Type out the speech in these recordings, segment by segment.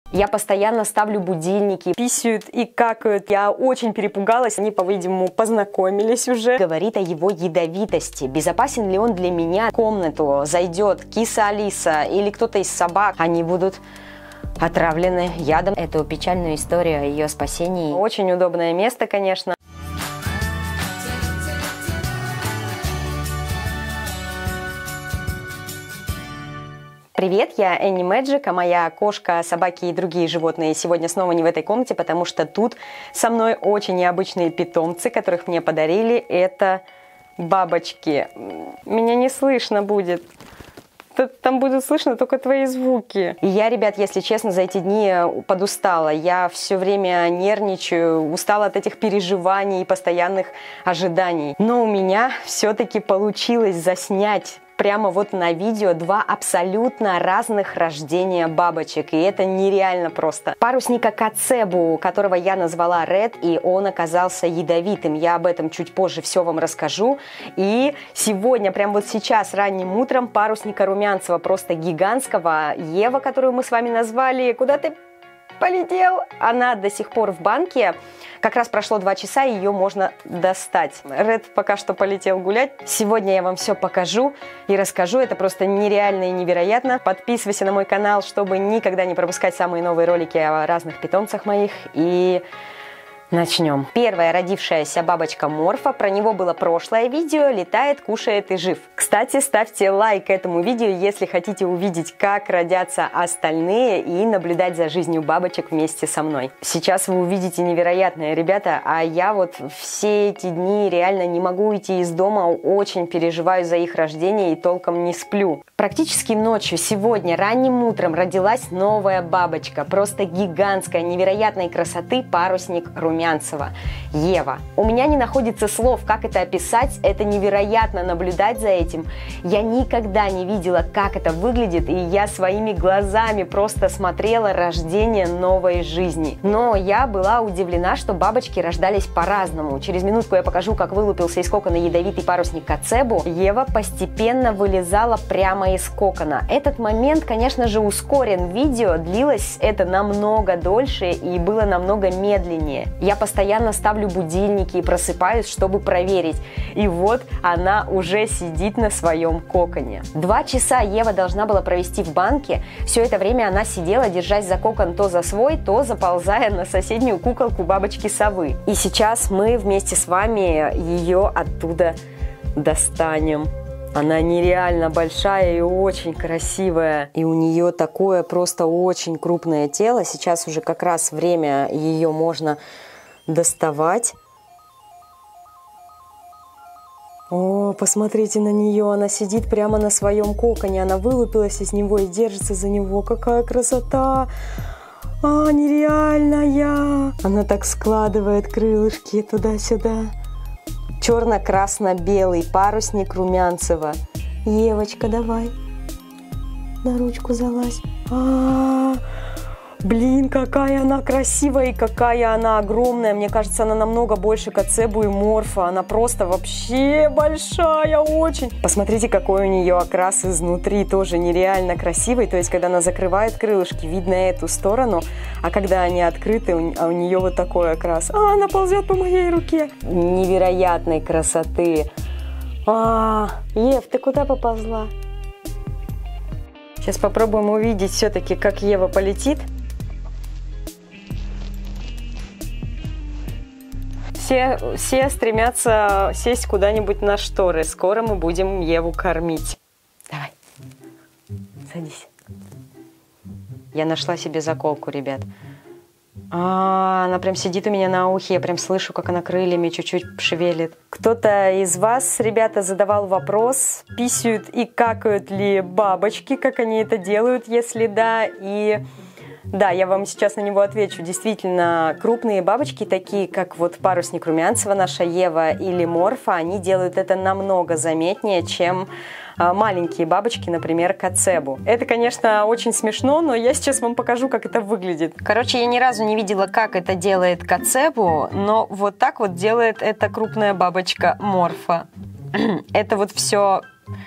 Я постоянно ставлю будильники, писают и какают. Я очень перепугалась, они, по-видимому, познакомились уже. Говорит о его ядовитости. Безопасен ли он для меня? В комнату зайдет киса Алиса или кто-то из собак. Они будут отравлены ядом. Эту печальную историю о ее спасении. Очень удобное место, конечно. Привет, я Энни Мэджик, а моя кошка, собаки и другие животные сегодня снова не в этой комнате, потому что тут со мной очень необычные питомцы, которых мне подарили. Это бабочки. Меня не слышно будет. Там будут слышно только твои звуки. И я, ребят, если честно, за эти дни подустала. Я все время нервничаю, устала от этих переживаний и постоянных ожиданий. Но у меня все-таки получилось заснять прямо вот на видео два абсолютно разных рождения бабочек. И это нереально просто. Парусника Кацебу, которого я назвала Ред, и он оказался ядовитым. Я об этом чуть позже все вам расскажу. И сегодня, прямо вот сейчас, ранним утром, парусника Румянцева, просто гигантского, Ева, которую мы с вами назвали. Куда ты полетел? Она до сих пор в банке. Как раз прошло 2 часа, и ее можно достать. Ред пока что полетел гулять. Сегодня я вам все покажу и расскажу. Это просто нереально и невероятно. Подписывайся на мой канал, чтобы никогда не пропускать самые новые ролики о разных питомцах моих. И начнем. Первая родившаяся бабочка Морфа, про него было прошлое видео, летает, кушает и жив. Кстати, ставьте лайк этому видео, если хотите увидеть, как родятся остальные и наблюдать за жизнью бабочек вместе со мной. Сейчас вы увидите невероятное, ребята, а я вот все эти дни реально не могу уйти из дома, очень переживаю за их рождение и толком не сплю. Практически ночью, сегодня, ранним утром родилась новая бабочка, просто гигантская, невероятной красоты парусник Румянцева, Ева. У меня не находится слов, как это описать, это невероятно наблюдать за этим. Я никогда не видела, как это выглядит, и я своими глазами просто смотрела рождение новой жизни. Но я была удивлена, что бабочки рождались по-разному. Через минутку я покажу, как вылупился из кокона ядовитый парусник Кацебу. Ева постепенно вылезала прямо из кокона. Этот момент, конечно же, ускорен. Видео длилось это намного дольше и было намного медленнее. Я постоянно ставлю будильники и просыпаюсь, чтобы проверить. И вот она уже сидит на своем коконе. 2 часа Ева должна была провести в банке. Все это время она сидела, держась за кокон то за свой, то заползая на соседнюю куколку бабочки-совы. И сейчас мы вместе с вами ее оттуда достанем. Она нереально большая и очень красивая. И у нее такое просто очень крупное тело. Сейчас уже как раз время ее можно доставать. О, посмотрите на нее. Она сидит прямо на своем коконе. Она вылупилась из него и держится за него. Какая красота! А, нереальная! Она так складывает крылышки туда-сюда. Черно-красно-белый парусник Румянцева. Евочка, давай. На ручку залазь. Блин, какая она красивая и какая она огромная. Мне кажется, она намного больше Кацебу и Морфа. Она просто вообще большая очень. Посмотрите, какой у нее окрас изнутри. Тоже нереально красивый. То есть, когда она закрывает крылышки, видно эту сторону. А когда они открыты, у нее вот такой окрас. Она ползет по моей руке. Невероятной красоты. Ев, ты куда поползла? Сейчас попробуем увидеть все-таки, как Ева полетит. Все стремятся сесть куда-нибудь на шторы. Скоро мы будем Еву кормить. Давай, садись. Я нашла себе заколку, ребят. Она прям сидит у меня на ухе. Я прям слышу, как она крыльями чуть-чуть шевелит. Кто-то из вас, ребята, задавал вопрос, писают и какают ли бабочки, как они это делают, если да, и... Да, я вам сейчас на него отвечу. Действительно, крупные бабочки, такие как вот парусник Румянцева, наша Ева или Морфа, они делают это намного заметнее, чем маленькие бабочки, например, Кацебу. Это, конечно, очень смешно, но я сейчас вам покажу, как это выглядит. Короче, я ни разу не видела, как это делает Кацебу, но вот так вот делает эта крупная бабочка Морфа. Это вот все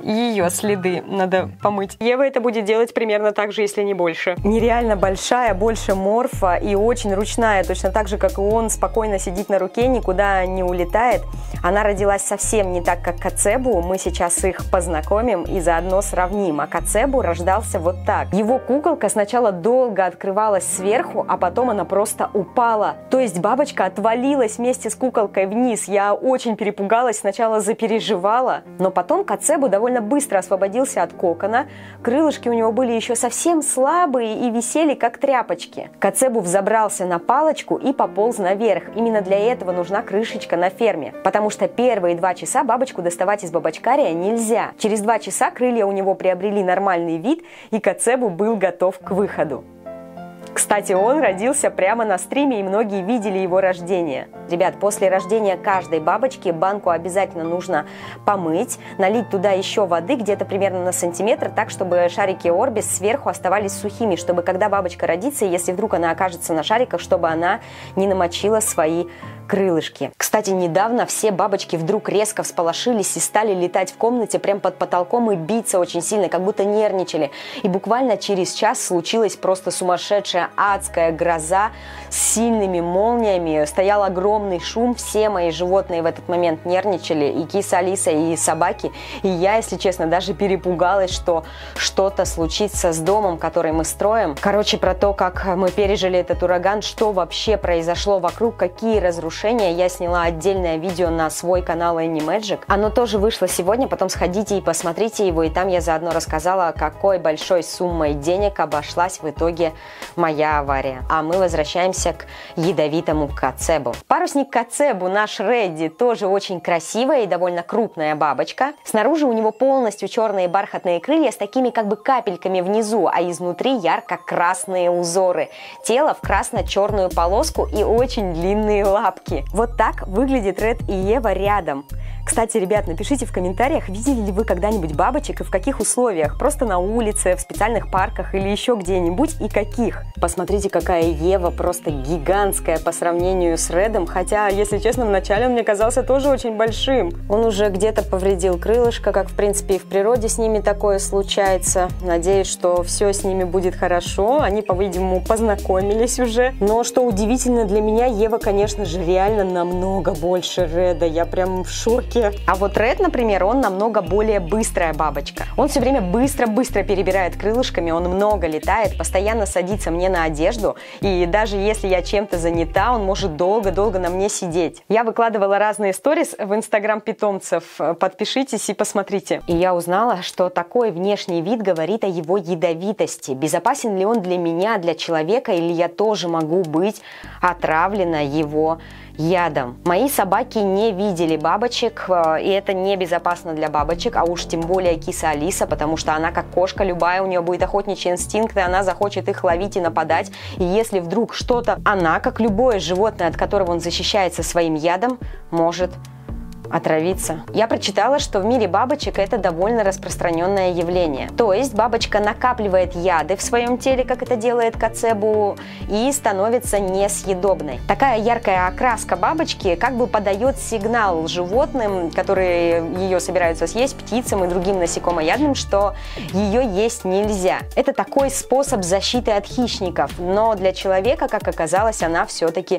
ее следы надо помыть. Ева это будет делать примерно так же, если не больше. Нереально большая, больше Морфа и очень ручная, точно так же, как и он, спокойно сидит на руке, никуда не улетает. Она родилась совсем не так, как Кацебу. Мы сейчас их познакомим и заодно сравним. А Кацебу рождался вот так. Его куколка сначала долго открывалась сверху, а потом она просто упала. То есть бабочка отвалилась вместе с куколкой вниз. Я очень перепугалась, сначала запереживала, но потом Кацебу довольно быстро освободился от кокона. Крылышки у него были еще совсем слабые и висели как тряпочки. Кацебу взобрался на палочку и пополз наверх. Именно для этого нужна крышечка на ферме, потому что первые 2 часа бабочку доставать из бабочкария нельзя. Через 2 часа крылья у него приобрели нормальный вид, и Кацебу был готов к выходу. Кстати, он родился прямо на стриме, и многие видели его рождение. Ребят, после рождения каждой бабочки банку обязательно нужно помыть, налить туда еще воды, где-то примерно на сантиметр, так, чтобы шарики Орбис сверху оставались сухими, чтобы когда бабочка родится, если вдруг она окажется на шариках, чтобы она не намочила свои крылышки. Кстати, недавно все бабочки вдруг резко всполошились и стали летать в комнате прямо под потолком и биться очень сильно, как будто нервничали. И буквально через час случилась просто сумасшедшая адская гроза с сильными молниями. Стоял огромный шум, все мои животные в этот момент нервничали, и киса Алиса, и собаки. И я, если честно, даже перепугалась, что что-то случится с домом, который мы строим. Короче, про то, как мы пережили этот ураган, что вообще произошло вокруг, какие разрушения. Я сняла отдельное видео на свой канал Animagic. Оно тоже вышло сегодня, потом сходите и посмотрите его, и там я заодно рассказала, какой большой суммой денег обошлась в итоге моя авария. А мы возвращаемся к ядовитому Кацебу. Парусник Кацебу, наш Редди, тоже очень красивая и довольно крупная бабочка. Снаружи у него полностью черные бархатные крылья с такими как бы капельками внизу, а изнутри ярко-красные узоры. Тело в красно-черную полоску и очень длинные лапки. Вот так выглядит Ред и Ева рядом. Кстати, ребят, напишите в комментариях, видели ли вы когда-нибудь бабочек и в каких условиях? Просто на улице, в специальных парках или еще где-нибудь, и каких? Посмотрите, какая Ева просто гигантская по сравнению с Редом, хотя, если честно, вначале он мне казался тоже очень большим. Он уже где-то повредил крылышко, как в принципе и в природе с ними такое случается. Надеюсь, что все с ними будет хорошо, они, по-видимому, познакомились уже. Но что удивительно для меня, Ева, конечно же, реально намного больше Реда, я прям в шоке. А вот Ред, например, он намного более быстрая бабочка. Он все время быстро-быстро перебирает крылышками, он много летает, постоянно садится мне на одежду, и даже если я чем-то занята, он может долго-долго на мне сидеть. Я выкладывала разные сторис в инстаграм питомцев, подпишитесь и посмотрите. И я узнала, что такой внешний вид говорит о его ядовитости. Безопасен ли он для меня, для человека, или я тоже могу быть отравлена его ядом. Мои собаки не видели бабочек, и это небезопасно для бабочек, а уж тем более киса Алиса, потому что она как кошка любая, у нее будет охотничий инстинкт, и она захочет их ловить и нападать. И если вдруг что-то, она, как любое животное, от которого он защищается своим ядом, может отравиться. Я прочитала, что в мире бабочек это довольно распространенное явление. То есть бабочка накапливает яды в своем теле, как это делает Кацебу, и становится несъедобной. Такая яркая окраска бабочки как бы подает сигнал животным, которые ее собираются съесть, птицам и другим насекомоядным, что ее есть нельзя. Это такой способ защиты от хищников, но для человека, как оказалось, она все-таки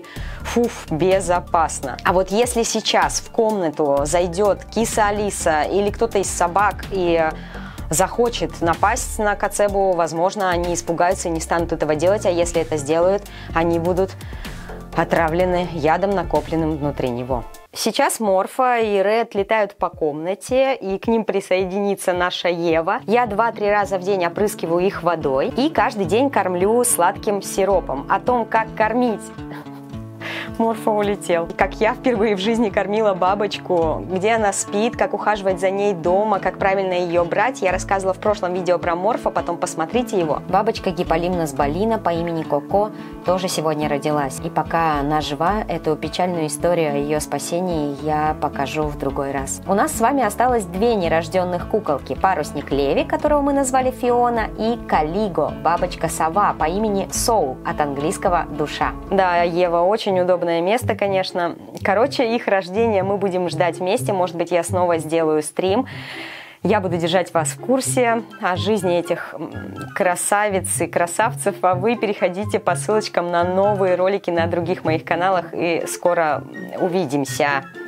безопасна. А вот если сейчас в комнату зайдет киса Алиса или кто-то из собак и захочет напасть на Кацебу, возможно, они испугаются и не станут этого делать, а если это сделают, они будут отравлены ядом, накопленным внутри него. Сейчас Морфа и Ред летают по комнате, и к ним присоединится наша Ева. Я 2-3 раза в день опрыскиваю их водой и каждый день кормлю сладким сиропом. О том, как кормить Морфа улетел. Как я впервые в жизни кормила бабочку, где она спит, как ухаживать за ней дома, как правильно ее брать, я рассказывала в прошлом видео про Морфа, потом посмотрите его. Бабочка Гиполимнос балина по имени Коко тоже сегодня родилась. И пока она жива, эту печальную историю о ее спасении я покажу в другой раз. У нас с вами осталось 2 нерожденных куколки. Парусник Леви, которого мы назвали Фиона, и Калиго, бабочка-сова по имени Соул, от английского душа. Да, Ева, очень удобная место, конечно. Короче, их рождение мы будем ждать вместе. Может быть, я снова сделаю стрим. Я буду держать вас в курсе о жизни этих красавиц и красавцев, а вы переходите по ссылочкам на новые ролики на других моих каналах, и скоро увидимся.